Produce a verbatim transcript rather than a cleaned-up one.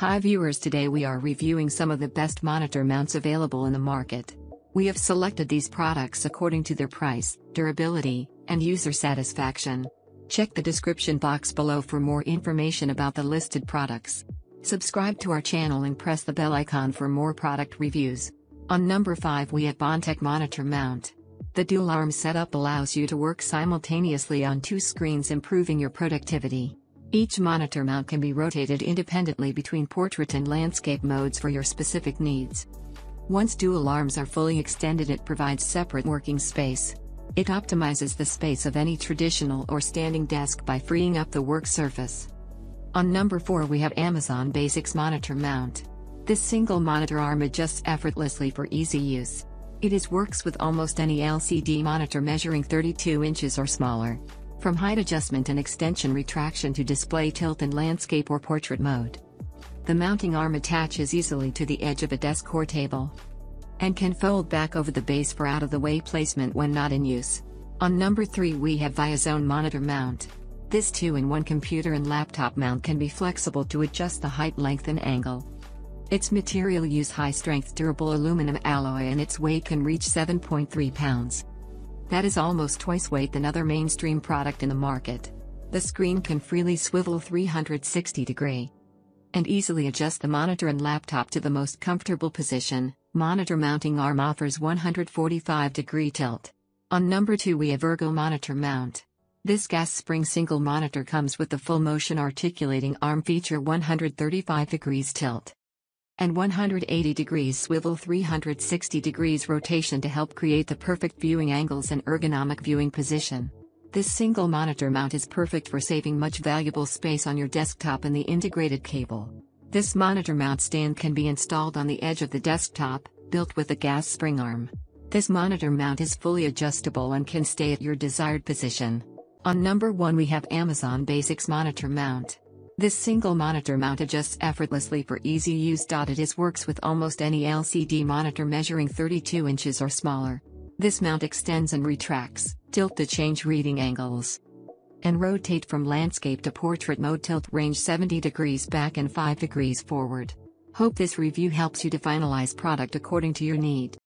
Hi viewers, today we are reviewing some of the best monitor mounts available in the market. We have selected these products according to their price, durability, and user satisfaction. Check the description box below for more information about the listed products. Subscribe to our channel and press the bell icon for more product reviews. On number five we have Bondtech Monitor Mount. The dual arm setup allows you to work simultaneously on two screens, improving your productivity. Each monitor mount can be rotated independently between portrait and landscape modes for your specific needs. Once dual arms are fully extended, it provides separate working space. It optimizes the space of any traditional or standing desk by freeing up the work surface. On number four we have Amazon Basics Monitor Mount. This single monitor arm adjusts effortlessly for easy use. It is works with almost any L C D monitor measuring thirty-two inches or smaller. From height adjustment and extension retraction to display tilt and landscape or portrait mode. The mounting arm attaches easily to the edge of a desk or table, and can fold back over the base for out-of-the-way placement when not in use. On number three we have ViaZone Monitor Mount. This two in one computer and laptop mount can be flexible to adjust the height, length and angle. Its material use high-strength durable aluminum alloy and its weight can reach seven point three pounds. That is almost twice weight than other mainstream product in the market. The screen can freely swivel three hundred sixty degree and easily adjust the monitor and laptop to the most comfortable position. Monitor mounting arm offers one hundred forty-five degree tilt. On number two we have Ergo Monitor Mount. This gas spring single monitor comes with the full motion articulating arm feature, one hundred thirty-five degrees tilt and one hundred eighty degrees swivel, three hundred sixty degrees rotation to help create the perfect viewing angles and ergonomic viewing position. This single monitor mount is perfect for saving much valuable space on your desktop and the integrated cable. This monitor mount stand can be installed on the edge of the desktop, built with a gas spring arm. This monitor mount is fully adjustable and can stay at your desired position. On number one we have Amazon Basics Monitor Mount. This single monitor mount adjusts effortlessly for easy use. It is works with almost any L C D monitor measuring thirty-two inches or smaller. This mount extends and retracts, tilt to change reading angles, and rotate from landscape to portrait mode. Tilt range seventy degrees back and five degrees forward. Hope this review helps you to finalize product according to your need.